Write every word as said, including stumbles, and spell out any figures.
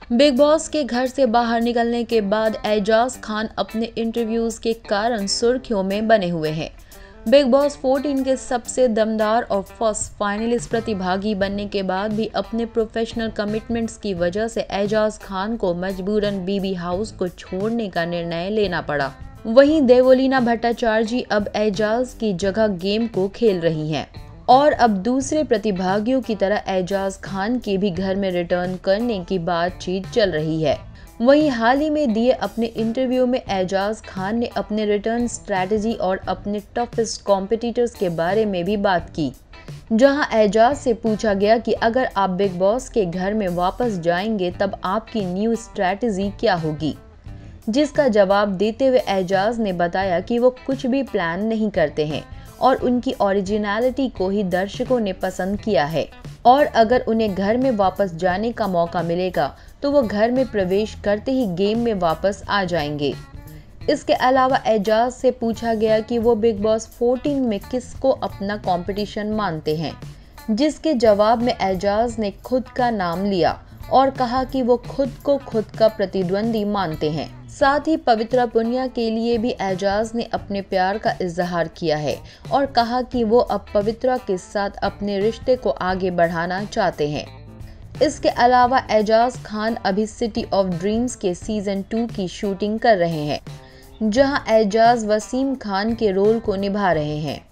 Big boss के घर से बाहर निकलने के बाद एजाज खान अपने इंटरव्यूज के कारण सुर्खियों में बने हुए हैं। बिग बॉस चौदह के सबसे दमदार और फर्स्ट फाइनलिस्ट प्रतिभागी बनने के बाद भी अपने प्रोफेशनल कमिटमेंट्स की वजह से एजाज खान को मजबूरन बीबी हाउस को छोड़ने का निर्णय लेना पड़ा। वहीं देवोलीना भट्टाचार्य अब एजाज की जगह गेम को खेल रही हैं और अब दूसरे प्रतिभागियों की तरह एजाज खान के भी घर में रिटर्न करने की बातचीत चल रही है। वहीं हाल ही में दिए अपने इंटरव्यू में एजाज खान ने अपने रिटर्न स्ट्रैटेजी और अपने टफेस्ट कॉम्पिटिटर्स के बारे में भी बात की, जहां एजाज से पूछा गया कि अगर आप बिग बॉस के घर में वापस जाएंगे तब आपकी न्यू स्ट्रैटेजी क्या होगी। जिसका जवाब देते हुए एजाज ने बताया कि वो कुछ भी प्लान नहीं करते हैं और उनकी ओरिजिनलिटी को ही दर्शकों ने पसंद किया है और अगर उन्हें घर में वापस जाने का मौका मिलेगा तो वो घर में प्रवेश करते ही गेम में वापस आ जाएंगे। इसके अलावा एजाज से पूछा गया कि वो बिग बॉस चौदह में किसको अपना कंपटीशन मानते हैं, जिसके जवाब में एजाज ने खुद का नाम लिया और कहा कि वो खुद को खुद का प्रतिद्वंदी मानते हैं। साथ ही पवित्रा पुनिया के लिए भी एजाज ने अपने प्यार का इजहार किया है और कहा कि वो अब पवित्रा के साथ अपने रिश्ते को आगे बढ़ाना चाहते हैं। इसके अलावा एजाज खान अभी सिटी ऑफ ड्रीम्स के सीजन टू की शूटिंग कर रहे हैं, जहां एजाज वसीम खान के रोल को निभा रहे हैं।